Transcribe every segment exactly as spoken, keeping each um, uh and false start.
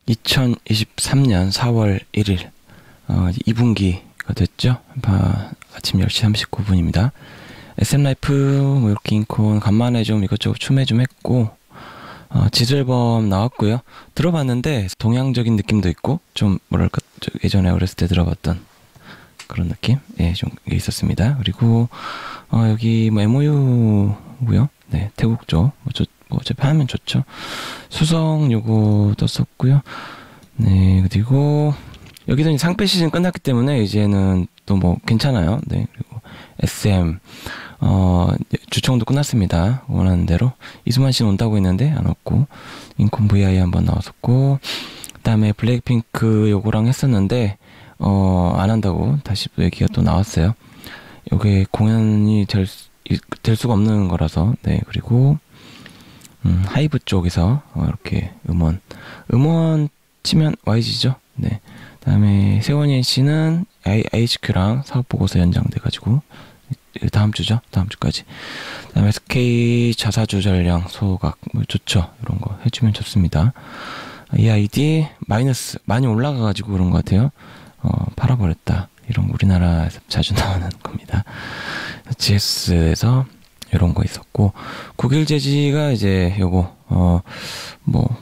이천이십삼년 사월 일일 어, 이 분기가 됐죠. 아, 아침 열 시 삼십구 분입니다. 에스엠라이프 뭐 이렇게 인콘 간만에 좀 이것저것 추매 좀 했고 어, 지술범 나왔고요. 들어봤는데 동양적인 느낌도 있고 좀 뭐랄까 예전에 어렸을 때 들어봤던 그런 느낌 예, 좀 있었습니다. 그리고 어, 여기 뭐 엠오유고요. 네, 태국 쪽 뭐, 뭐 어차피 하면 좋죠. 수성 요거 떴었고요. 네, 그리고 여기서 이제 상패 시즌 끝났기 때문에 이제는 또 뭐 괜찮아요. 네, 그리고 에스엠 어 주총도 끝났습니다. 원하는 대로 이수만 씨는 온다고 했는데 안 왔고, 인콘 브이아이 한번 나왔었고, 그다음에 블랙핑크 요거랑 했었는데 어 안 한다고 다시 또 얘기가 또 나왔어요. 요게 공연이 될, 될 수가 없는 거라서. 네, 그리고 음, 하이브 쪽에서 어, 이렇게 음원 음원 치면 와이지죠. 네. 그다음에 세원이 씨는 에이치큐랑 사업 보고서 연장돼가지고 다음 주죠. 다음 주까지. 그다음에 에스케이 자사주 전량 소각 뭐 좋죠. 이런 거 해주면 좋습니다. 이아이디 마이너스 많이 올라가가지고 그런 것 같아요. 어, 팔아버렸다. 이런 우리나라에서 자주 나오는 겁니다. 지에스에서 이런 거 있었고, 국일제지가 이제 요거 어 뭐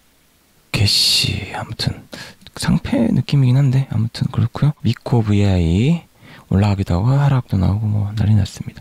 개시 아무튼 상패 느낌이긴 한데 아무튼 그렇고요. 미코 브이아이 올라가기도 하고 하락도 나오고 뭐 난리 났습니다.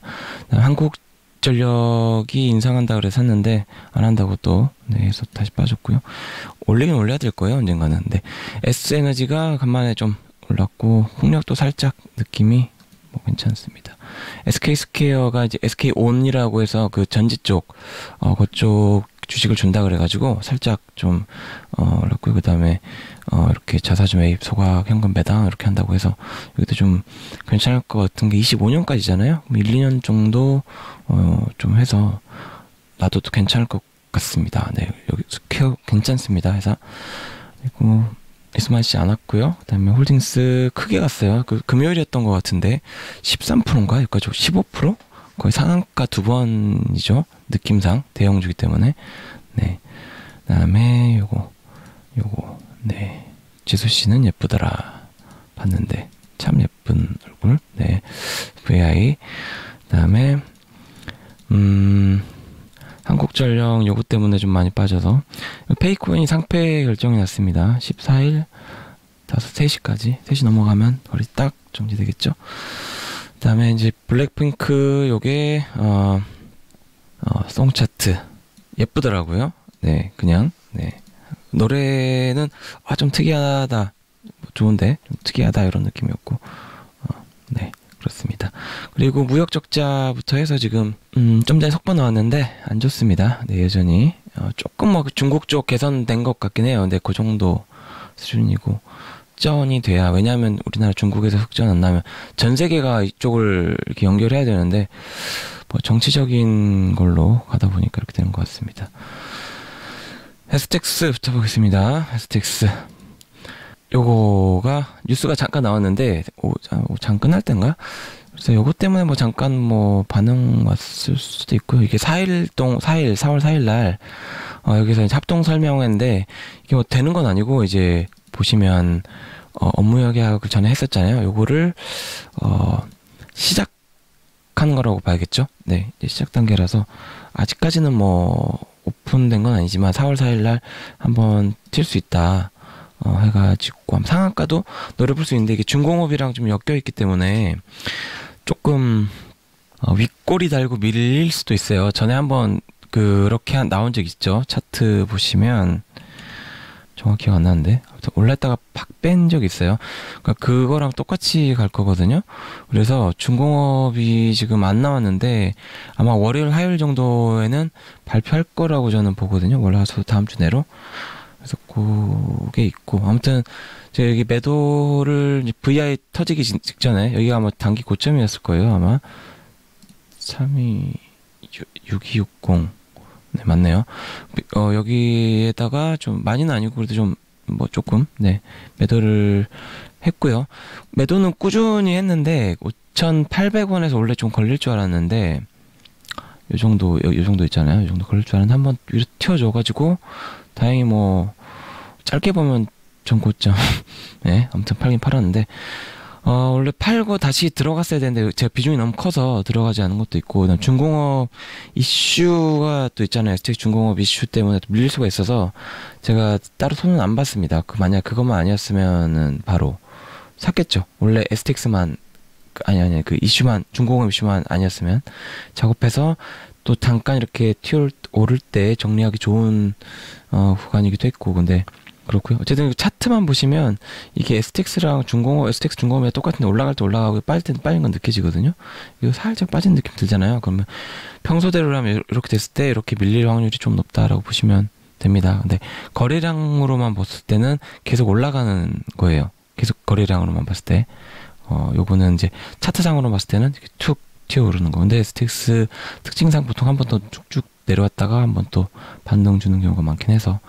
한국전력이 인상한다 그래서 샀는데 안 한다고 또 네, 해서 다시 빠졌고요. 올리긴 올려야 될 거예요, 언젠가는. 근데 S에너지가 간만에 좀 올랐고, 풍력도 살짝 느낌이 뭐 괜찮습니다. 에스케이스퀘어가 이제 에스케이온이라고 해서 그 전지 쪽 어 그쪽 주식을 준다 그래가지고 살짝 좀 어 올랐고요. 그 다음에 어 이렇게 자사주 매입 소각 현금 배당 이렇게 한다고 해서 여기도 좀 괜찮을 것 같은 게 이십오년까지잖아요. 일, 이 년 정도 어 좀 해서 놔둬도 괜찮을 것 같습니다. 네, 여기 스퀘어 괜찮습니다. 회사. 그리고 이수만 씨 안 왔고요. 그 다음에 홀딩스 크게 갔어요. 그 금요일이었던 것 같은데 십삼 퍼센트인가? 여기까지 십오 퍼센트? 거의 상한가 두 번이죠. 느낌상 대형주기 때문에. 네. 그 다음에 요거 요거 네, 지수 씨는 예쁘더라 봤는데 참 예쁜 얼굴. 네, 브이아이. 그 다음에 음 한국전력 요거 때문에 좀 많이 빠져서 페이코인이 상패 결정이 났습니다. 십사일 다섯 세 시까지 세 시 넘어가면 거의 딱 정지되겠죠. 그 다음에 이제 블랙핑크 요게 어, 어 송 차트 예쁘더라고요. 네, 그냥 네, 노래는 아 좀 특이하다 뭐 좋은데 좀 특이하다 이런 느낌이었고 어, 네, 그렇습니다. 그리고 무역 적자부터 해서 지금 음, 좀 전에 속보 나왔는데 안 좋습니다. 네, 여전히 어, 조금 뭐 중국 쪽 개선된 것 같긴 해요. 근데 그 정도 수준이고 흑전이 돼야, 왜냐하면 우리나라 중국에서 흑전 안 나면 전 세계가 이쪽을 이렇게 연결해야 되는데 뭐 정치적인 걸로 가다 보니까 이렇게 되는 것 같습니다. 해스텍스부터 보겠습니다. 해스텍스 요거가 뉴스가 잠깐 나왔는데 오, 장 끝날 땐가? 그래서 요거 때문에 뭐 잠깐 뭐 반응 왔을 수도 있고요. 이게 사일 동 사일 사월 사일 날 어, 여기서 이제 합동 설명회인데 이게 뭐 되는 건 아니고, 이제 보시면 어, 업무 협약을 전에 했었잖아요. 요거를 어, 시작하는 거라고 봐야겠죠. 네, 이제 시작 단계라서 아직까지는 뭐 오픈된 건 아니지만 사월 사일 날 한번 튈 수 있다. 어, 해가지고 상한가도 노려볼 수 있는데 이게 중공업이랑 좀 엮여있기 때문에 조금 어, 윗꼬리 달고 밀릴 수도 있어요. 전에 한번 그렇게 한, 나온 적 있죠. 차트 보시면 정확히 기억 안 나는데 올랐다가 팍 뺀 적이 있어요. 그러니까 그거랑 똑같이 갈 거거든요. 그래서 중공업이 지금 안 나왔는데 아마 월요일 화요일 정도에는 발표할 거라고 저는 보거든요. 올라와서 다음 주 내로. 그래서 그게 있고, 아무튼 제가 여기 매도를 브이아이 터지기 직전에 여기가 아마 단기 고점이었을 거예요. 아마 삼이 육이육공 네, 맞네요. 어, 여기에다가 좀 많이는 아니고 그래도 좀 뭐 조금 네, 매도를 했고요. 매도는 꾸준히 했는데 오천팔백 원에서 원래 좀 걸릴 줄 알았는데 요 정도 요, 요 정도 있잖아요. 요 정도 걸릴 줄 알았는데 한번 위로 튀어줘가지고 다행히 뭐 짧게 보면 전고점. 네, 아무튼 팔긴 팔았는데 어, 원래 팔고 다시 들어갔어야 되는데 제가 비중이 너무 커서 들어가지 않은 것도 있고, 그다음 중공업 이슈가 또 있잖아요. 에스티엑스 중공업 이슈 때문에 밀릴 수가 있어서 제가 따로 손은 안 봤습니다. 그 만약 그것만 아니었으면은 바로 샀겠죠. 원래 에스티엑스만 아니 아니 그 이슈만, 중공업 이슈만 아니었으면 작업해서 또 잠깐 이렇게 튀어 오를 때 정리하기 좋은 어, 구간이기도 했고. 근데 그렇고요. 어쨌든 차트만 보시면 이게 에스티엑스랑 중공업, 에스티엑스 중공업이 똑같은데 올라갈 때 올라가고 빠질 때 빠진 건 느껴지거든요. 이거 살짝 빠진 느낌 들잖아요. 그러면 평소대로라면 이렇게 됐을 때 이렇게 밀릴 확률이 좀 높다라고 보시면 됩니다. 근데 거래량으로만 봤을 때는 계속 올라가는 거예요. 계속 거래량으로만 봤을 때. 어, 요거는 이제 차트상으로 봤을 때는 이렇게 툭 튀어오르는 거. 근데 에스티엑스 특징상 보통 한 번 더 쭉쭉 내려왔다가 한 번 또 반등 주는 경우가 많긴 해서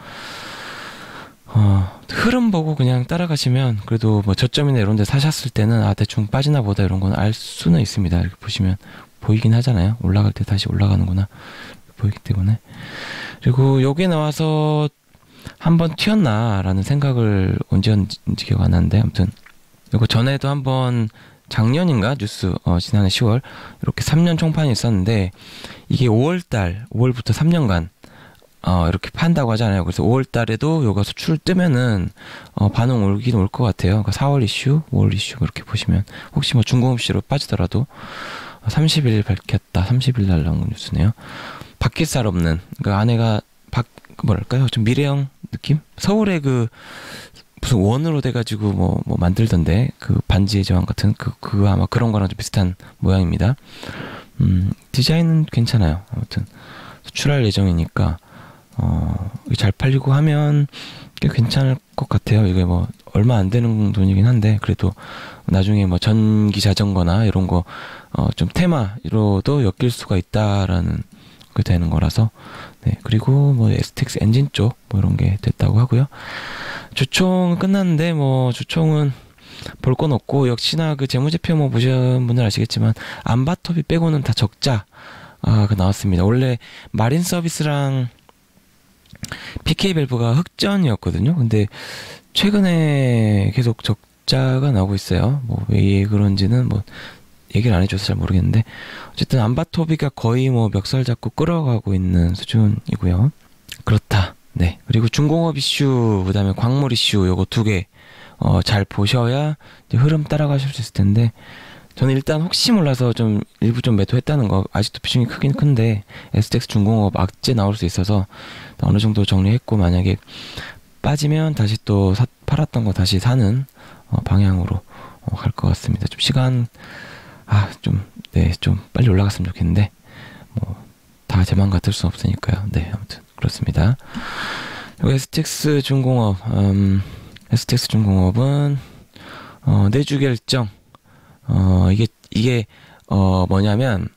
어, 흐름 보고 그냥 따라가시면 그래도 뭐 저점이나 이런 데 사셨을 때는 아 대충 빠지나 보다 이런 건 알 수는 있습니다. 이렇게 보시면 보이긴 하잖아요. 올라갈 때 다시 올라가는구나 보이기 때문에. 그리고 여기에 나와서 한번 튀었나 라는 생각을 언제였는지 기억 안 나는데, 아무튼 이거 전에도 한번 작년인가 뉴스 어, 지난해 시월 이렇게 삼 년 총판이 있었는데 이게 오월달 오월부터 삼 년간 어, 이렇게 판다고 하잖아요. 그래서 오월 달에도 요가 수출 뜨면은, 어, 반응 올긴 올 것 같아요. 그러니까 사월 이슈, 오월 이슈, 이렇게 보시면, 혹시 뭐 중공업 이슈로 빠지더라도, 삼십 일 밝혔다. 삼십 일 날 나온 뉴스네요. 바뀔 살 없는, 그러니까 아내가, 바, 뭐랄까요? 좀 미래형 느낌? 서울에 그, 무슨 원으로 돼가지고 뭐, 뭐 만들던데, 그 반지의 제왕 같은, 그, 그거 아마 그런 거랑 좀 비슷한 모양입니다. 음, 디자인은 괜찮아요. 아무튼, 수출할 예정이니까, 어, 잘 팔리고 하면 꽤 괜찮을 것 같아요. 이게 뭐 얼마 안 되는 돈이긴 한데 그래도 나중에 뭐 전기 자전거나 이런 거 어, 좀 테마로도 엮일 수가 있다라는 그 되는 거라서. 네. 그리고 뭐 에스티엑스 엔진 쪽 뭐 이런 게 됐다고 하고요. 주총 끝났는데 뭐 주총은 볼 건 없고, 역시나 그 재무제표 뭐 보신 분들 아시겠지만 안바톱이 빼고는 다 적자 아, 그 나왔습니다. 원래 마린 서비스랑 피케이밸브가 흑전이었거든요. 근데 최근에 계속 적자가 나오고 있어요. 뭐 왜 그런지는 뭐 얘기를 안 해줘서 잘 모르겠는데, 어쨌든 안바토비가 거의 뭐 멱살 잡고 끌어가고 있는 수준이고요. 그렇다. 네. 그리고 중공업 이슈, 그 다음에 광물 이슈, 요거 두 개, 어, 잘 보셔야 이제 흐름 따라가실 수 있을 텐데, 저는 일단 혹시 몰라서 좀 일부 좀 매도했다는 거, 아직도 비중이 크긴 큰데 에스티엑스 중공업 악재 나올 수 있어서 어느 정도 정리했고, 만약에 빠지면 다시 또 사, 팔았던 거 다시 사는 어, 방향으로 어, 갈 것 같습니다. 좀 시간 아 좀 네 좀 빨리 올라갔으면 좋겠는데 뭐 다 제 맘 같을 수 없으니까요. 네, 아무튼 그렇습니다. 그리고 에스티엑스 중공업, 음, 에스티엑스 중공업은 어, 내주 결정. 어, 이게, 이게, 어, 뭐냐면,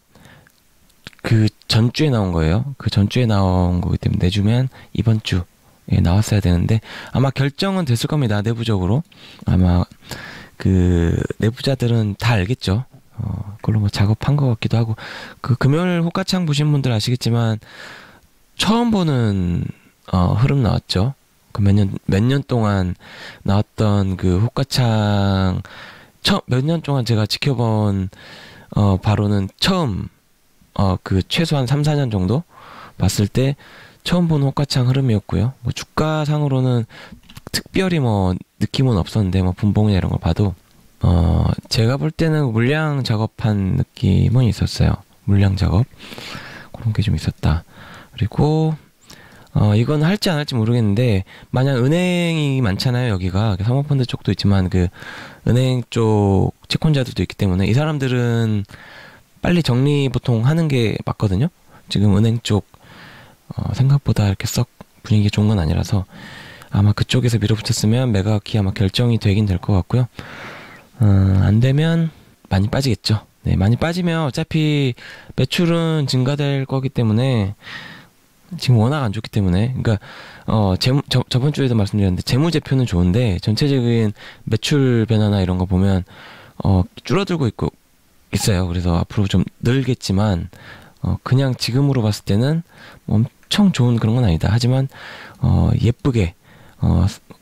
그 전주에 나온 거예요. 그 전주에 나온 거기 때문에 내주면 이번 주에 나왔어야 되는데, 아마 결정은 됐을 겁니다. 내부적으로. 아마, 그, 내부자들은 다 알겠죠. 어, 그걸로 뭐 작업한 것 같기도 하고, 그 금요일 호가창 보신 분들 아시겠지만, 처음 보는, 어, 흐름 나왔죠. 그 몇 년, 몇 년 동안 나왔던 그 호가창, 몇 년 동안 제가 지켜본 어 바로는 처음 어 그 최소한 삼, 사 년 정도 봤을 때 처음 본 호가창 흐름이었고요. 뭐 주가상으로는 특별히 뭐 느낌은 없었는데 뭐 분봉이나 이런 걸 봐도 어 제가 볼 때는 물량 작업한 느낌은 있었어요. 물량 작업 그런 게 좀 있었다. 그리고 어, 이건 할지 안 할지 모르겠는데, 만약 은행이 많잖아요, 여기가. 사모펀드 쪽도 있지만, 그, 은행 쪽 채권자들도 있기 때문에, 이 사람들은 빨리 정리 보통 하는 게 맞거든요? 지금 은행 쪽, 어, 생각보다 이렇게 썩 분위기 좋은 건 아니라서, 아마 그쪽에서 밀어붙였으면 매각이 아마 결정이 되긴 될 것 같고요. 어, 안 되면 많이 빠지겠죠. 네, 많이 빠지면 어차피 매출은 증가될 거기 때문에, 지금 워낙 안 좋기 때문에, 그러니까 어 재무 저, 저번 주에도 말씀드렸는데 재무제표는 좋은데 전체적인 매출 변화나 이런 거 보면 어 줄어들고 있고 있어요. 그래서 앞으로 좀 늘겠지만 어 그냥 지금으로 봤을 때는 엄청 좋은 그런 건 아니다. 하지만 어 예쁘게 어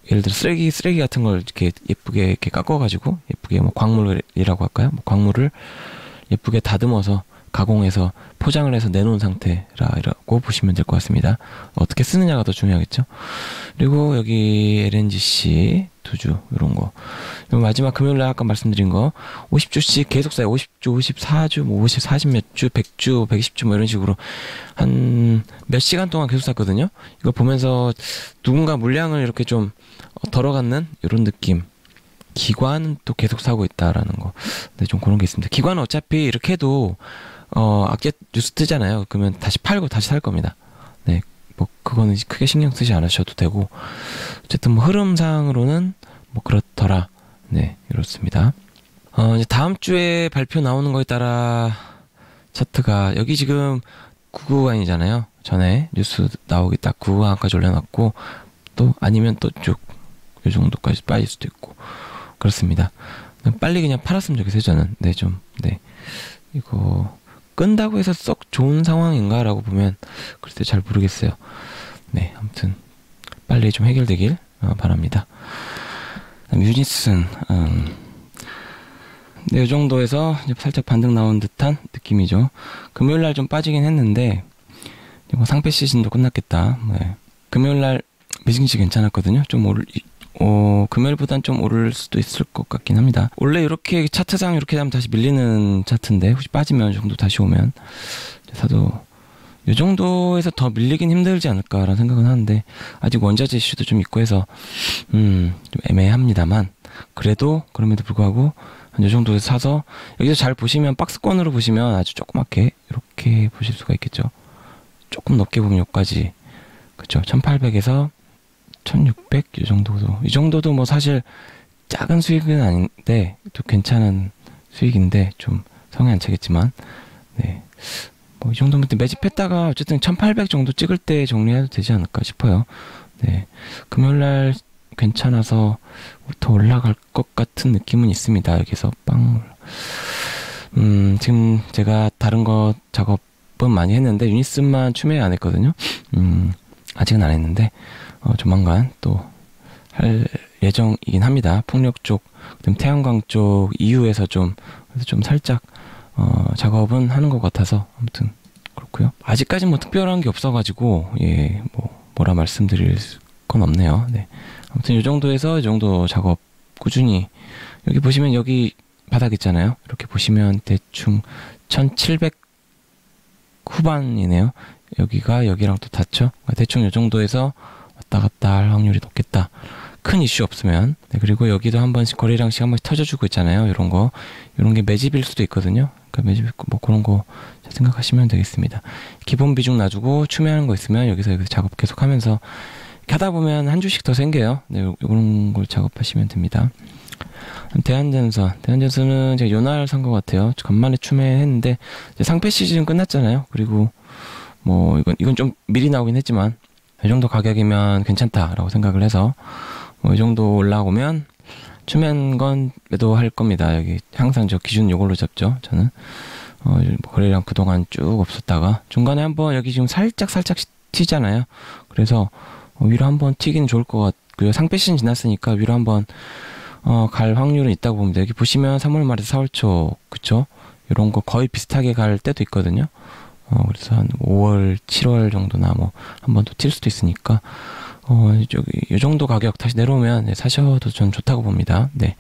예를 들어 쓰레기 쓰레기 같은 걸 이렇게 예쁘게 이렇게 깎아가지고 예쁘게 뭐 광물이라고 할까요? 뭐 광물을 예쁘게 다듬어서 가공해서 포장을 해서 내놓은 상태라고 보시면 될 것 같습니다. 어떻게 쓰느냐가 더 중요하겠죠. 그리고 여기 엘엔지씨 두 주 이런 거. 그리고 마지막 금요일날 아까 말씀드린 거 오십 주씩 계속 쌓여 오십 주, 오십사 주, 뭐 오십, 사십 몇 주, 백 주, 백이십 주 뭐 이런 식으로 한 몇 시간 동안 계속 샀거든요. 이거 보면서 누군가 물량을 이렇게 좀 덜어갖는 이런 느낌. 기관은 또 계속 사고 있다라는 거. 네, 좀 그런 게 있습니다. 기관은 어차피 이렇게 해도 어, 악재 뉴스 뜨잖아요. 그러면 다시 팔고 다시 살 겁니다. 네, 뭐 그거는 크게 신경 쓰지 않으셔도 되고 어쨌든 뭐 흐름상으로는 뭐 그렇더라. 네, 이렇습니다. 어, 이제 다음 주에 발표 나오는 거에 따라 차트가 여기 지금 구구간이잖아요. 전에 뉴스 나오기 딱 구구간까지 올려놨고 또 아니면 또 쭉 이 정도까지 빠질 수도 있고 그렇습니다. 빨리 그냥 팔았으면 좋겠어요, 저는. 네, 좀, 네. 이거, 끈다고 해서 썩 좋은 상황인가? 라고 보면, 글쎄 잘 모르겠어요. 네, 아무튼, 빨리 좀 해결되길 어, 바랍니다. 유니슨, 음, 네, 이 정도에서 이제 살짝 반등 나온 듯한 느낌이죠. 금요일날 좀 빠지긴 했는데, 이거 상패 시즌도 끝났겠다. 네. 금요일날 매진시 괜찮았거든요. 좀 오를, 어, 금요일보단 좀 오를 수도 있을 것 같긴 합니다. 원래 이렇게 차트상 이렇게 하면 다시 밀리는 차트인데 혹시 빠지면 이 정도 다시 오면 사도 이 정도에서 더 밀리긴 힘들지 않을까라는 생각은 하는데 아직 원자재 이슈도 좀 있고 해서 음, 좀 애매합니다만 그래도 그럼에도 불구하고 한 이 정도에서 사서 여기서 잘 보시면 박스권으로 보시면 아주 조그맣게 이렇게 보실 수가 있겠죠. 조금 높게 보면 여기까지 그쵸 천팔백에서 천육백 이 정도도 이 정도도 뭐 사실 작은 수익은 아닌데 또 괜찮은 수익인데 좀 성에 안 차겠지만 네 뭐 이 정도면 매집했다가 어쨌든 천팔백 정도 찍을 때 정리해도 되지 않을까 싶어요. 네 금요일날 괜찮아서 더 올라갈 것 같은 느낌은 있습니다. 여기서 빵 음 지금 제가 다른 거 작업은 많이 했는데 유니슨만 추매 안 했거든요. 음 아직은 안 했는데 어, 조만간 또 할 예정이긴 합니다. 풍력 쪽, 그다음 태양광 쪽 이후에서 좀 그래서 좀 살짝 어, 작업은 하는 것 같아서 아무튼 그렇고요. 아직까지 뭐 특별한 게 없어가지고 예, 뭐 뭐라 말씀드릴 건 없네요. 네, 아무튼 이 정도에서 이 정도 작업 꾸준히 여기 보시면 여기 바닥 있잖아요. 이렇게 보시면 대충 천칠백 후반이네요. 여기가 여기랑 또 닿죠. 대충 이 정도에서 왔다 갔다 할 확률이 높겠다. 큰 이슈 없으면. 네, 그리고 여기도 한 번씩 거래량씩 한 번씩 터져주고 있잖아요. 이런 거. 이런 게 매집일 수도 있거든요. 그러니까 매집 있고 뭐 그런 거 생각하시면 되겠습니다. 기본 비중 놔주고 추매하는 거 있으면 여기서 여기서 작업 계속 하면서 하다 보면 한 주씩 더 생겨요. 네, 요, 이런 걸 작업하시면 됩니다. 대한전선. 대한전선은 제가 요날 산 것 같아요. 간만에 추매했는데 이제 상패 시즌 끝났잖아요. 그리고 뭐 이건 이건 좀 미리 나오긴 했지만 이 정도 가격이면 괜찮다라고 생각을 해서 뭐 이 정도 올라오면 추면 건 매도할 겁니다. 여기 항상 저 기준 요걸로 잡죠. 저는 어, 뭐 거래량 그동안 쭉 없었다가 중간에 한번 여기 지금 살짝 살짝 튀잖아요. 그래서 어, 위로 한번 튀기는 좋을 것 같고요. 상패 시즌 지났으니까 위로 한번 어, 갈 확률은 있다고 봅니다. 여기 보시면 삼월 말에서 사월 초 그쵸? 이런 거 거의 비슷하게 갈 때도 있거든요. 어, 그래서 한 오월, 칠월 정도나 뭐 한 번 더 튈 수도 있으니까 어, 저기 이 정도 가격 다시 내려오면 네, 사셔도 전 좋다고 봅니다. 네.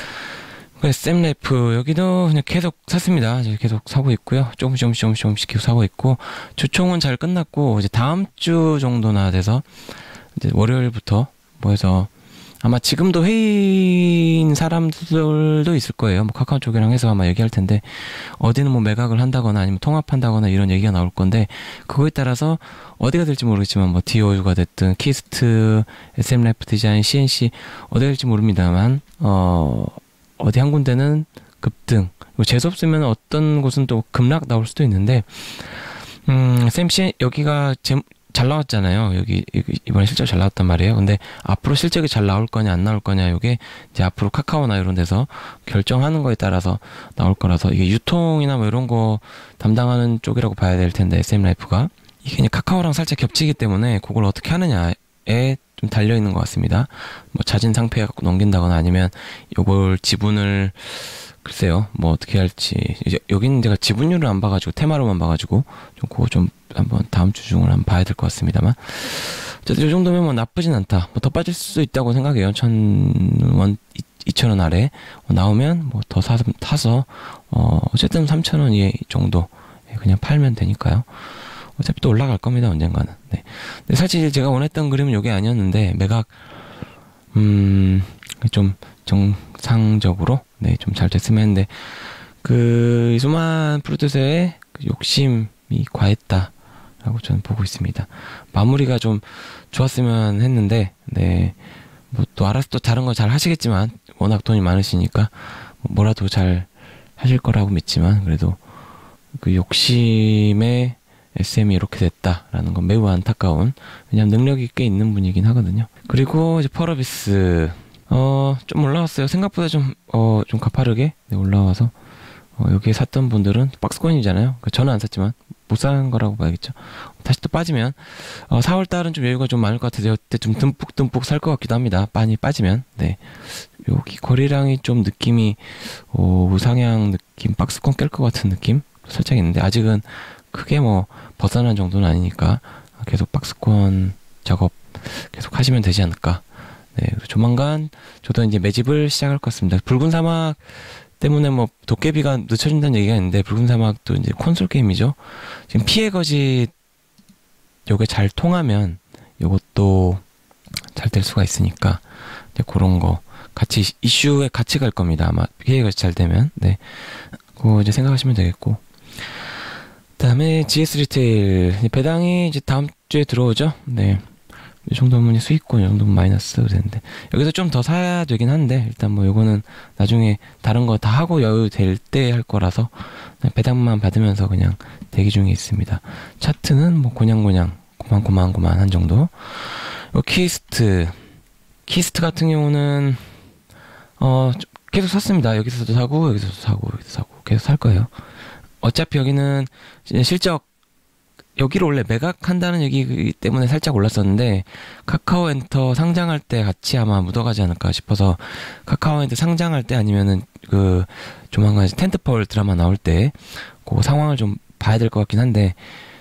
에스엠라이프 여기도 그냥 계속 샀습니다. 계속 사고 있고요. 조금씩 조금씩 조금씩 조금씩 계속 사고 있고 주총은 잘 끝났고 이제 다음 주 정도나 돼서 이제 월요일부터 뭐 해서 아마 지금도 회의인 사람들도 있을 거예요. 뭐 카카오 쪽이랑 해서 아마 얘기할 텐데 어디는 뭐 매각을 한다거나 아니면 통합한다거나 이런 얘기가 나올 건데 그거에 따라서 어디가 될지 모르겠지만 뭐 디오유가 됐든 키스트, 에스엠라이프 디자인, 씨엔씨 어디가 될지 모릅니다만 어 어디 한 군데는 급등 그리고 재수 없으면 어떤 곳은 또 급락 나올 수도 있는데 음 쌤씨 여기가 제 잘 나왔잖아요. 여기 이번에 실적 잘 나왔단 말이에요. 근데 앞으로 실적이 잘 나올 거냐 안 나올 거냐 이게 이제 앞으로 카카오나 이런 데서 결정하는 거에 따라서 나올 거라서 이게 유통이나 뭐 이런 거 담당하는 쪽이라고 봐야 될 텐데 에스엠라이프가 이게 그냥 카카오랑 살짝 겹치기 때문에 그걸 어떻게 하느냐에 좀 달려 있는 것 같습니다. 뭐 잦은 상패 갖고 넘긴다거나 아니면 요걸 지분을 글쎄요 뭐 어떻게 할지. 이제 여기는 제가 지분율을 안 봐가지고 테마로만 봐가지고 좀 그거 좀 한번 다음 주 중을 한번 봐야 될 것 같습니다만, 어쨌든 이 정도면 뭐 나쁘진 않다. 뭐 더 빠질 수 있다고 생각해요. 천 원, 이천 원 아래 나오면 뭐 더 사서 타서 어 어쨌든 삼천 원 이 정도 그냥 팔면 되니까요. 어차피 또 올라갈 겁니다, 언젠가는. 네. 근데 사실 제가 원했던 그림은 이게 아니었는데, 매각, 음, 좀 정상적으로, 네, 좀 잘 됐으면 했는데, 그, 이수만 프로듀서의 그 욕심이 과했다라고 저는 보고 있습니다. 마무리가 좀 좋았으면 했는데, 네, 뭐 또 알아서 또 다른 거 잘 하시겠지만, 워낙 돈이 많으시니까, 뭐라도 잘 하실 거라고 믿지만, 그래도 그 욕심에 에스엠이 이렇게 됐다라는 건 매우 안타까운, 왜냐면 능력이 꽤 있는 분이긴 하거든요. 그리고 이제 펄어비스 어 좀 올라왔어요. 생각보다 좀 어 좀 가파르게 네, 올라와서 어, 여기에 샀던 분들은 박스코인이잖아요. 그러니까 저는 안 샀지만 못 산 거라고 봐야겠죠. 다시 또 빠지면 어, 사월 달은 좀 여유가 좀 많을 것 같아서 이때 좀 듬뿍듬뿍 살 것 같기도 합니다. 많이 빠지면. 네, 여기 거래량이 좀 느낌이 어, 우상향 느낌, 박스권 깰 것 같은 느낌 살짝 있는데, 아직은 크게 뭐 벗어난 정도는 아니니까 계속 박스권 작업 계속 하시면 되지 않을까. 네, 조만간 저도 이제 매집을 시작할 것 같습니다. 붉은 사막 때문에 뭐 도깨비가 늦춰진다는 얘기가 있는데, 붉은 사막도 이제 콘솔 게임이죠. 지금 피해 거짓 요게 잘 통하면 요것도 잘 될 수가 있으니까 이제 그런 거 같이 이슈에 같이 갈 겁니다. 아마 피해 거짓 잘 되면. 네, 그거 이제 생각하시면 되겠고. 다음에 지에스 리테일 배당이 이제 다음 주에 들어오죠. 네, 이 정도면 수익권, 이 정도면 마이너스 되는데, 여기서 좀 더 사야 되긴 한데, 일단 뭐 요거는 나중에 다른 거 다 하고 여유 될 때 할 거라서 배당만 받으면서 그냥 대기 중에 있습니다. 차트는 뭐 고냥고냥 고만고만고만한 정도. 요 키스트 키스트 같은 경우는 어 계속 샀습니다. 여기서도 사고 여기서도 사고 여기서 사고 계속 살 거예요. 어차피 여기는 실적, 여기를 원래 매각한다는 얘기 때문에 살짝 올랐었는데, 카카오엔터 상장할 때 같이 아마 묻어가지 않을까 싶어서, 카카오엔터 상장할 때 아니면은 그 조만간 텐트펄 드라마 나올 때 그 상황을 좀 봐야 될 것 같긴 한데,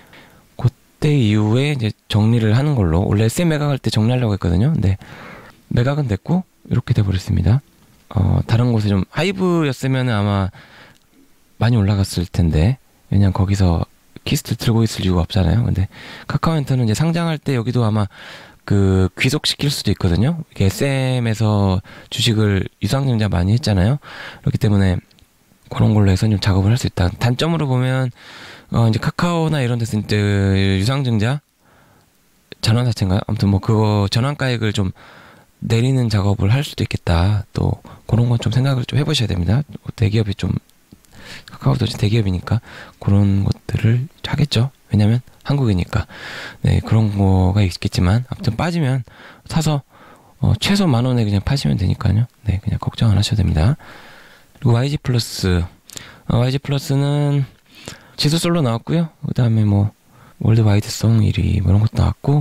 그때 이후에 이제 정리를 하는 걸로. 원래 에스엠 매각할 때 정리하려고 했거든요. 근데 매각은 됐고 이렇게 돼버렸습니다. 어 다른 곳에 좀 하이브였으면은 아마 많이 올라갔을 텐데, 왜냐면 거기서 키스트를 들고 있을 이유가 없잖아요. 근데 카카오엔터는 이제 상장할 때 여기도 아마 그 귀속시킬 수도 있거든요. 이게 에스엠에서 주식을 유상증자 많이 했잖아요. 그렇기 때문에 그런 걸로 해서 좀 작업을 할 수 있다. 단점으로 보면 어 이제 카카오나 이런 데서 이제 유상증자 전환사채인가요? 아무튼 뭐 그거 전환가액을 좀 내리는 작업을 할 수도 있겠다. 또 그런 건 좀 생각을 좀 해보셔야 됩니다. 대기업이 좀, 카카오도 대기업이니까 그런 것들을 하겠죠. 왜냐면 한국이니까. 네, 그런 거가 있겠지만, 아무튼 빠지면 사서 어, 최소 만 원에 그냥 파시면 되니까요. 네, 그냥 걱정 안 하셔도 됩니다. 그리고 와이지 플러스, 어, 와이지 플러스는 지수 솔로 나왔고요. 그 다음에 뭐 월드와이드송 일 위 뭐 이런 것도 나왔고,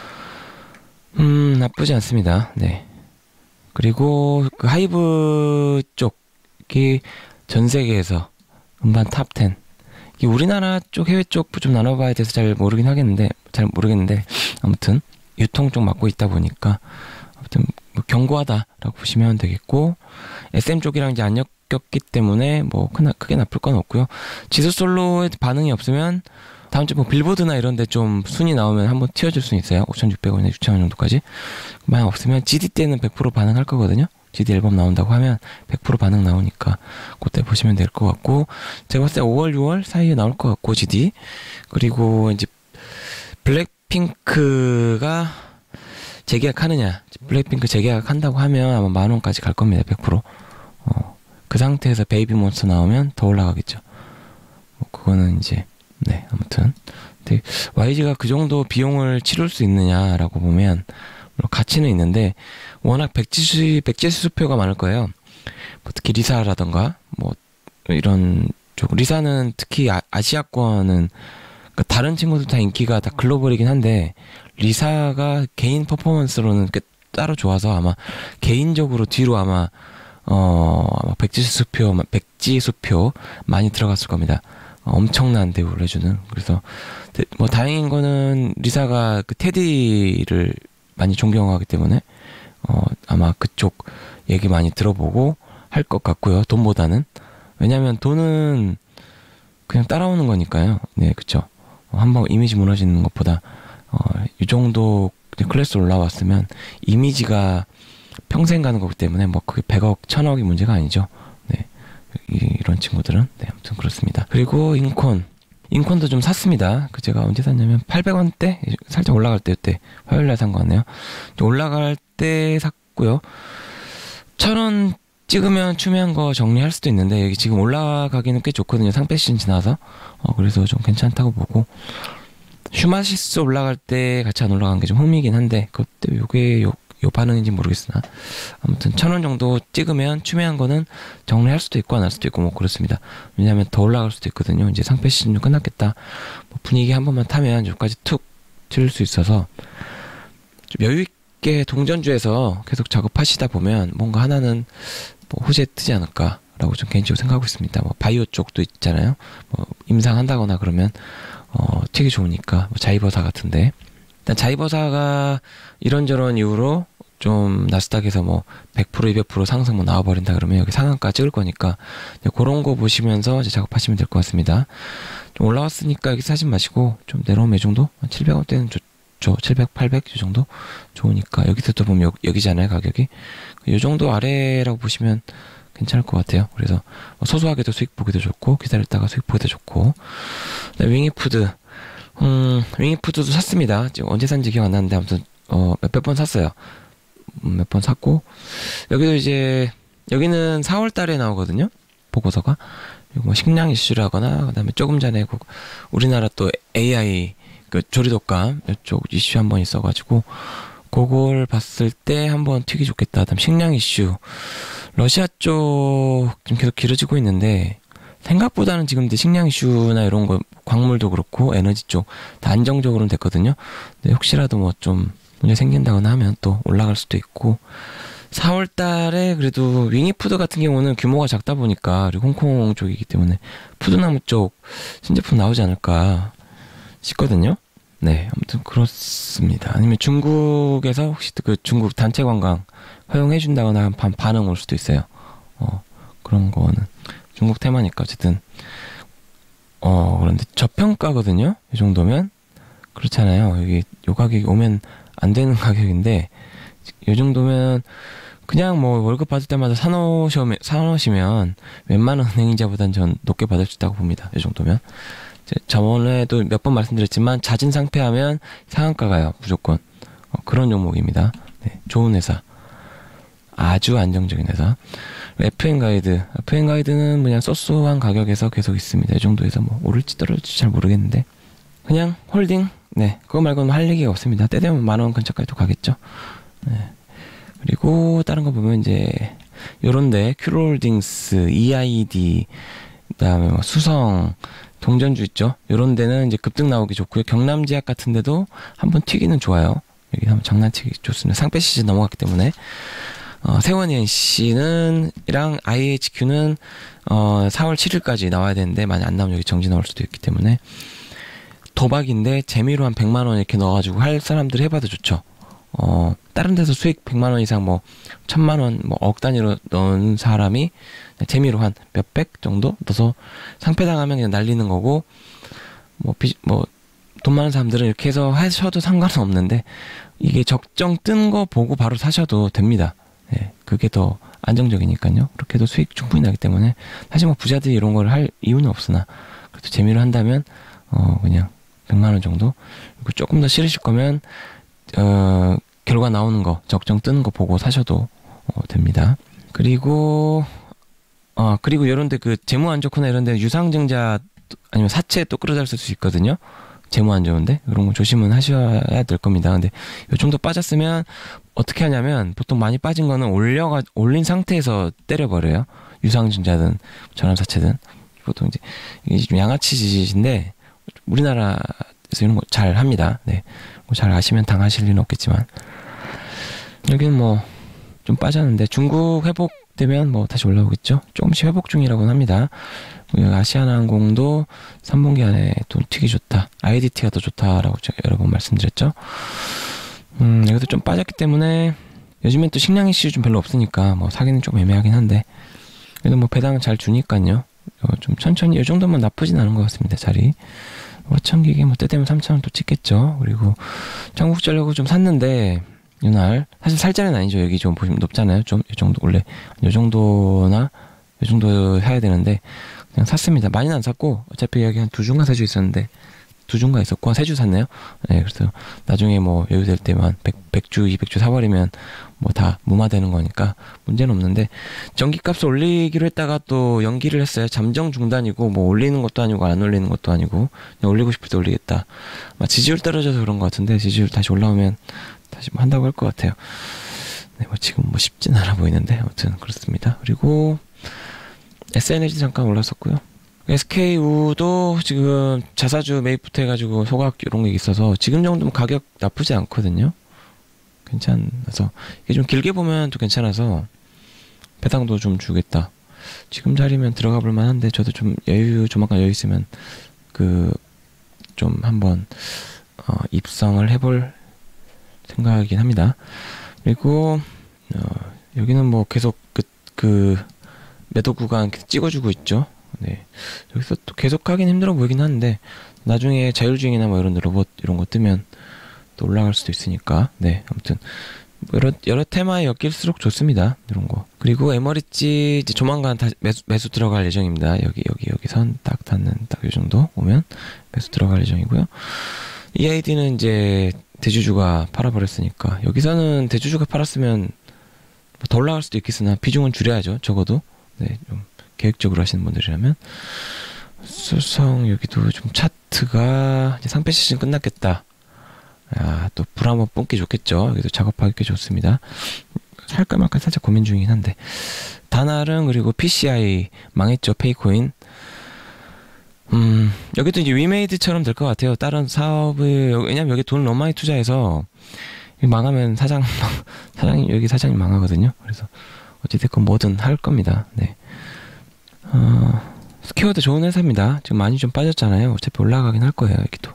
음 나쁘지 않습니다. 네. 그리고 그 하이브 쪽이 전 세계에서 음반 탑 텐, 이 우리나라 쪽 해외 쪽 좀 나눠봐야 돼서 잘 모르긴 하겠는데 잘 모르겠는데 아무튼 유통 쪽 맡고 있다 보니까 아무튼 뭐 견고하다라고 보시면 되겠고, 에스엠 쪽이랑 이제 안 엮였기 때문에 뭐 크나, 크게 나쁠 건 없고요. 지수 솔로에 반응이 없으면 다음 주 뭐 빌보드나 이런 데 좀 순위 나오면 한번 튀어줄 수는 있어요. 오천육백 원이나 육천 원 정도까지. 만약 없으면 지디 때는 백 퍼센트 반응할 거거든요. 지디 앨범 나온다고 하면 백 퍼센트 반응 나오니까 그때 보시면 될 것 같고, 제가 봤을 때 오월, 유월 사이에 나올 것 같고, 지디. 그리고 이제 블랙핑크가 재계약하느냐, 블랙핑크 재계약한다고 하면 아마 만 원까지 갈 겁니다. 백 퍼센트. 어, 그 상태에서 베이비 몬스터 나오면 더 올라가겠죠. 뭐 그거는 이제 네, 아무튼 근데 와이지가 그 정도 비용을 치를 수 있느냐라고 보면 물론 가치는 있는데, 워낙 백지수 백지수 수표가 많을 거예요. 뭐 특히 리사라던가 뭐 이런 쪽, 리사는 특히 아, 아시아권은 그러니까 다른 친구들 다 인기가 다 글로벌이긴 한데, 리사가 개인 퍼포먼스로는 꽤 따로 좋아서 아마 개인적으로 뒤로 아마 어 아마 백지수표 백지수표 많이 들어갔을 겁니다. 어, 엄청난 대우를 해주는. 그래서 뭐 다행인 거는 리사가 그 테디를 많이 존경하기 때문에 어 아마 그쪽 얘기 많이 들어보고 할 것 같고요. 돈보다는. 왜냐면 돈은 그냥 따라오는 거니까요. 네, 그쵸. 어, 한번 이미지 무너지는 것보다 어, 이 정도 클래스 올라왔으면 이미지가 평생 가는 거기 때문에 뭐 그게 백억, 천억이 문제가 아니죠. 네, 이, 이런 친구들은. 네, 아무튼 그렇습니다. 그리고 인콘. 인콘도 좀 샀습니다. 그 제가 언제 샀냐면 팔백 원대? 살짝 올라갈 때였대. 화요일날 산 거 같네요. 올라갈 때 샀고요. 천 원 찍으면 추매한 거 정리할 수도 있는데 여기 지금 올라가기는 꽤 좋거든요. 상패 시즌 지나서. 어, 그래서 좀 괜찮다고 보고. 슈마시스 올라갈 때 같이 안 올라간 게 좀 흥미긴 한데 그때 요게 요, 요 반응인지 모르겠으나 아무튼 천 원 정도 찍으면 추매한 거는 정리할 수도 있고 안 할 수도 있고 뭐 그렇습니다. 왜냐하면 더 올라갈 수도 있거든요. 이제 상패 시즌 좀 끝났겠다. 뭐 분위기 한 번만 타면 여기까지 툭 칠 수 있어서 좀 여유 있게 동전주에서 계속 작업하시다 보면 뭔가 하나는 뭐 호재 뜨지 않을까라고 좀 개인적으로 생각하고 있습니다. 뭐 바이오 쪽도 있잖아요. 뭐 임상한다거나 그러면 어, 튀기 좋으니까 뭐 자이버사 같은데 일단 자이버사가 이런저런 이유로 좀 나스닥에서 뭐 백 퍼센트 이백 퍼센트 상승 뭐 나와버린다 그러면 여기 상한가 찍을 거니까 그런 거 보시면서 이제 작업하시면 될 것 같습니다. 좀 올라왔으니까 여기 사지 마시고 좀 내려오면 이 정도 칠백 원대는 좋죠. 칠백, 팔백 이 정도 좋으니까 여기서 또 보면 여, 여기잖아요 가격이. 이 정도 아래라고 보시면 괜찮을 것 같아요. 그래서 소소하게도 수익 보기도 좋고 기다렸다가 수익 보기도 좋고. 네, 윙이푸드 음, 윙이푸드도 샀습니다. 지금 언제 산지 기억 안 나는데 아무튼 어, 몇백 번 샀어요. 음, 몇 번 샀고 여기도 이제 여기는 사월 달에 나오거든요. 보고서가. 그리고 뭐 식량 이슈라거나 그다음에 조금 전에 그 우리나라 또 에이아이 그 조리독감 이쪽 이슈 한번 있어가지고 그걸 봤을 때 한번 튀기 좋겠다. 그다음 식량 이슈 러시아 쪽 좀 계속 길어지고 있는데 생각보다는 지금 식량 이슈나 이런 거 광물도 그렇고 에너지 쪽 다 안정적으로는 됐거든요. 근데 혹시라도 뭐 좀 문제 생긴다거나 하면 또 올라갈 수도 있고 사월 달에 그래도 윙이푸드 같은 경우는 규모가 작다 보니까 그리고 홍콩 쪽이기 때문에 푸드나무 쪽 신제품 나오지 않을까 싶거든요. 네, 아무튼 그렇습니다. 아니면 중국에서 혹시 그 중국 단체 관광 허용해준다거나 반, 반응 올 수도 있어요. 어, 그런 거는 중국 테마니까 어쨌든 어 그런데 저평가거든요. 이 정도면 그렇잖아요. 여기 요 가격이 오면 안 되는 가격인데 이 정도면 그냥 뭐 월급 받을 때마다 사놓으시면 사놓으시면 웬만한 은행이자보단 전 높게 받을 수 있다고 봅니다. 이 정도면. 저번에도 몇 번 말씀드렸지만 잦은 상패하면 상한가 가요. 무조건. 어, 그런 종목입니다. 네, 좋은 회사. 아주 안정적인 회사. 에프엔 가이드. 에프엔 가이드는 그냥 소소한 가격에서 계속 있습니다. 이 정도에서 뭐 오를지 떨어질지 잘 모르겠는데 그냥 홀딩. 네, 그거 말고는 할 얘기가 없습니다. 때 되면 만 원 근처까지 또 가겠죠. 네. 그리고 다른 거 보면 이제 요런데 큐로홀딩스, 이아이디, 그다음에 뭐 수성, 동전주 있죠. 요런 데는 이제 급등 나오기 좋고요. 경남지약 같은 데도 한번 튀기는 좋아요. 여기 한번 장난치기 좋습니다. 상패 시즌 넘어갔기 때문에. 어, 세원이엔씨는 이랑 아이에이치큐는 어, 사월 칠일까지 나와야 되는데 만약 안 나오면 여기 정지 나올 수도 있기 때문에 도박인데 재미로 한 백만 원 이렇게 넣어가지고 할 사람들 해봐도 좋죠. 어, 다른 데서 수익 백만 원 이상 뭐 천만 원, 뭐 억 단위로 넣은 사람이 재미로 한 몇백 정도 넣어서 상패 당하면 그냥 날리는 거고 뭐 비, 뭐 돈 많은 사람들은 이렇게 해서 하셔도 상관은 없는데 이게 적정 뜬 거 보고 바로 사셔도 됩니다. 예, 그게 더 안정적이니까요. 그렇게 해도 수익 충분히 나기 때문에 사실 뭐 부자들이 이런 걸 할 이유는 없으나 그래도 재미로 한다면 어 그냥 백만 원 정도. 그리고 조금 더 싫으실 거면 어 결과 나오는 거 적정 뜨는 거 보고 사셔도 어, 됩니다. 그리고 어 그리고 이런데 그 재무 안 좋거나 이런데 유상증자 아니면 사채 또 끌어들 수 있거든요. 재무 안 좋은데 그런 거 조심은 하셔야 될 겁니다. 근데 요 정도 빠졌으면 어떻게 하냐면 보통 많이 빠진 거는 올려가 올린 상태에서 때려버려요. 유상증자든 전환사채든 보통 이제 이게 좀 양아치 짓인데 우리나라에서 이런 거 잘 합니다. 네. 뭐 잘 아시면 당하실 일은 없겠지만 여기는 뭐 좀 빠졌는데 중국 회복되면 뭐 다시 올라오겠죠. 조금씩 회복 중이라고는 합니다. 아시아나항공도 삼 분기 안에 돈 튀기 좋다, 아이디티가 더 좋다라고 제가 여러 번 말씀드렸죠. 음, 여기도 좀 빠졌기 때문에 요즘엔 또 식량 이슈 좀 별로 없으니까 뭐 사기는 좀 애매하긴 한데 그래도 뭐 배당 잘 주니까요. 어, 좀 천천히 이 정도면 나쁘진 않은 것 같습니다. 자리 오천 기계 뭐 때 되면 삼천 원 또 찍겠죠. 그리고 전국전력을 좀 샀는데 이날 사실 살 자리는 아니죠. 여기 좀 보시면 높잖아요. 좀 이 정도 원래 이 정도나 이 정도 사야 되는데 그냥 샀습니다. 많이는 안 샀고 어차피 여기 한 두 주인가 세 주 있었는데 두 주인가 있었고 한 세 주 샀네요. 네, 그래서 나중에 뭐 여유 될 때만 백 주, 이백 주 사버리면 뭐 다 무마되는 거니까 문제는 없는데 전기값을 올리기로 했다가 또 연기를 했어요. 잠정 중단이고 뭐 올리는 것도 아니고 안 올리는 것도 아니고 그냥 올리고 싶을 때 올리겠다. 아마 지지율 떨어져서 그런 것 같은데 지지율 다시 올라오면 다시 뭐 한다고 할 것 같아요. 네, 뭐 지금 뭐 쉽진 않아 보이는데 아무튼 그렇습니다. 그리고 에스엔엘지 잠깐 올랐었고요. 에스케이우도 지금 자사주 매입부터 해가지고 소각 이런 게 있어서 지금 정도면 가격 나쁘지 않거든요. 괜찮아서 이게 좀 길게 보면 또 괜찮아서 배당도 좀 주겠다. 지금 자리면 들어가 볼 만한데 저도 좀 여유 조만간 여유 있으면 그 좀 한번 어, 입성을 해볼 생각이긴 합니다. 그리고 어, 여기는 뭐 계속 그, 그 매도 구간 찍어주고 있죠. 네, 여기서 또 계속 하긴 힘들어 보이긴 하는데 나중에 자율주행이나 뭐 이런 로봇 이런 거 뜨면 또 올라갈 수도 있으니까. 네, 아무튼 뭐 여러 여러 테마에 엮일수록 좋습니다. 이런 거. 그리고 에머리지 이제 조만간 다시 매수, 매수 들어갈 예정입니다. 여기 여기 여기 선 딱 닿는 딱 이 정도 오면 매수 들어갈 예정이고요. 이아이디는 이제 대주주가 팔아버렸으니까 여기서는 대주주가 팔았으면 더 올라갈 수도 있겠으나 비중은 줄여야죠. 적어도. 네, 좀 계획적으로 하시는 분들이라면. 수성 여기도 좀 차트가 이제 상패 시즌 끝났겠다. 아, 또 불 한번 뿜기 좋겠죠. 여기도 작업하기 꽤 좋습니다. 살까 말까 살짝 고민 중이긴 한데. 다날은 그리고 피씨아이 망했죠. 페이코인. 음, 여기도 이제 위메이드처럼 될 것 같아요. 다른 사업을, 왜냐면 여기 돈을 너무 많이 투자해서 망하면 사장, 사장님, 여기 사장님 망하거든요. 그래서 어찌됐건 뭐든 할 겁니다. 네. 어, 스퀘어도 좋은 회사입니다. 지금 많이 좀 빠졌잖아요. 어차피 올라가긴 할 거예요. 여기도.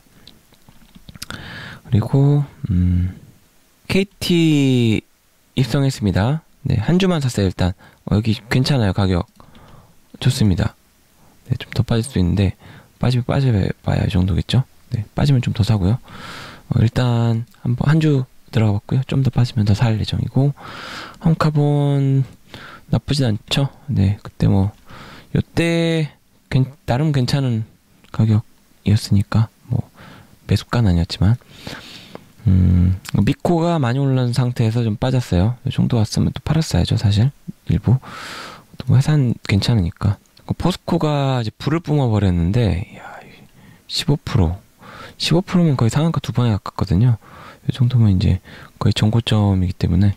그리고 음, 케이티 입성했습니다. 네, 한 주만 샀어요. 일단 어, 여기 괜찮아요. 가격 좋습니다. 네, 좀 더 빠질 수 있는데 빠지면 빠져봐야 이 정도겠죠. 네, 빠지면 좀 더 사고요. 어, 일단 한번 한 주 들어가봤고요. 좀 더 빠지면 더 살 예정이고 홈카본 나쁘진 않죠. 네, 그때 뭐 요때 나름 괜찮은 가격이었으니까 뭐 매수가는 아니었지만 음, 미코가 많이 올라온 상태에서 좀 빠졌어요. 이 정도 왔으면 또 팔았어야죠. 사실 일부 또 회사는 괜찮으니까. 포스코가 이제 불을 뿜어버렸는데 야, 십오 퍼센트 십오 퍼센트면 거의 상한가 두 번에 가깝거든요. 이 정도면 이제 거의 정고점이기 때문에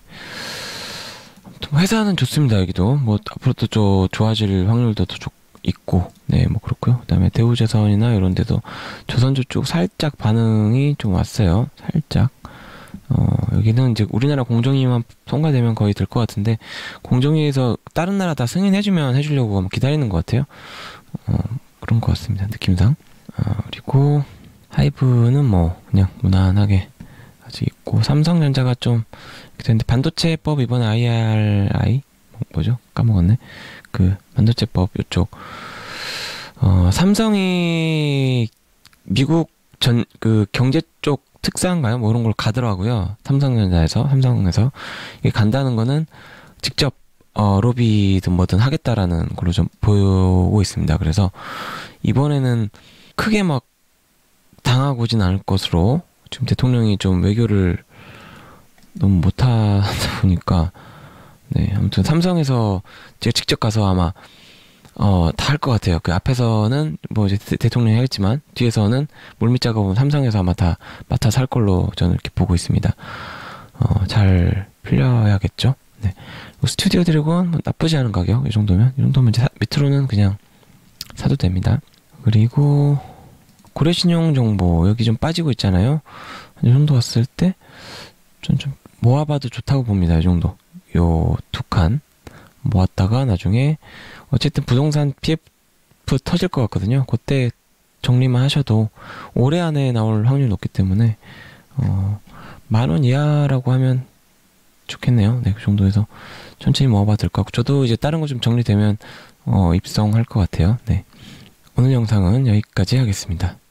회사는 좋습니다. 여기도 뭐 앞으로도 좀 좋아질 확률도 더 있고, 네, 뭐 그렇고요. 그다음에 대우조선이나 이런 데도 조선주 쪽 살짝 반응이 좀 왔어요. 살짝. 어, 여기는 이제 우리나라 공정위만 통과되면 거의 될 것 같은데 공정위에서 다른 나라 다 승인해주면 해주려고 기다리는 것 같아요. 어, 그런 것 같습니다. 느낌상. 어, 그리고 하이브는 뭐 그냥 무난하게 아직 있고 삼성전자가 좀 근데 반도체법 이번에 아이알아이 뭐죠? 까먹었네. 그 반도체법 이쪽 어, 삼성이 미국 전 그 경제 쪽 특사인가요? 뭐 이런 걸 가더라고요. 삼성전자에서 삼성에서 이게 간다는 거는 직접 어, 로비든 뭐든 하겠다라는 걸로 좀 보고 있습니다. 그래서 이번에는 크게 막 당하고진 않을 것으로 지금 대통령이 좀 외교를 너무 못하다 보니까 네 아무튼 삼성에서 제가 직접 가서 아마 어, 다 할 것 같아요. 그 앞에서는 뭐 이제 대, 대통령이 하겠지만 뒤에서는 물밑 작업은 삼성에서 아마 다 맡아서 할 걸로 저는 이렇게 보고 있습니다. 어, 잘 풀려야겠죠. 네. 스튜디오 드래곤 뭐 나쁘지 않은 가격 이 정도면 이 정도면 이제 사, 밑으로는 그냥 사도 됩니다. 그리고 고려신용 정보 여기 좀 빠지고 있잖아요. 이 정도 왔을 때 전 좀 모아봐도 좋다고 봅니다. 이 정도. 요 두 칸 모았다가 나중에 어쨌든 부동산 피에프 터질 것 같거든요. 그때 정리만 하셔도 올해 안에 나올 확률이 높기 때문에 어, 만 원 이하라고 하면 좋겠네요. 네, 그 정도에서 천천히 모아봐도 될 것 같고, 저도 이제 다른 거 좀 정리되면 어, 입성할 것 같아요. 네, 오늘 영상은 여기까지 하겠습니다.